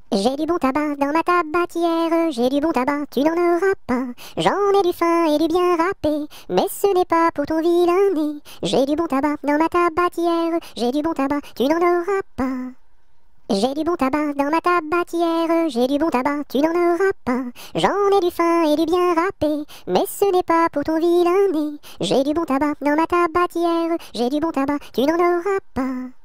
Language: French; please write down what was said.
J'ai du bon tabac dans ma tabatière, j'ai du bon tabac, tu n'en auras pas. J'en ai du fin et du bien râpé, mais ce n'est pas pour ton vilain nez. J'ai du bon tabac dans ma tabatière, j'ai du bon tabac, tu n'en auras pas. J'ai du bon tabac dans ma tabatière, j'ai du bon tabac, tu n'en auras pas. J'en ai du fin et du bien râpé, mais ce n'est pas pour ton vilain nez. J'ai du bon tabac dans ma tabatière, j'ai du bon tabac, tu n'en auras pas.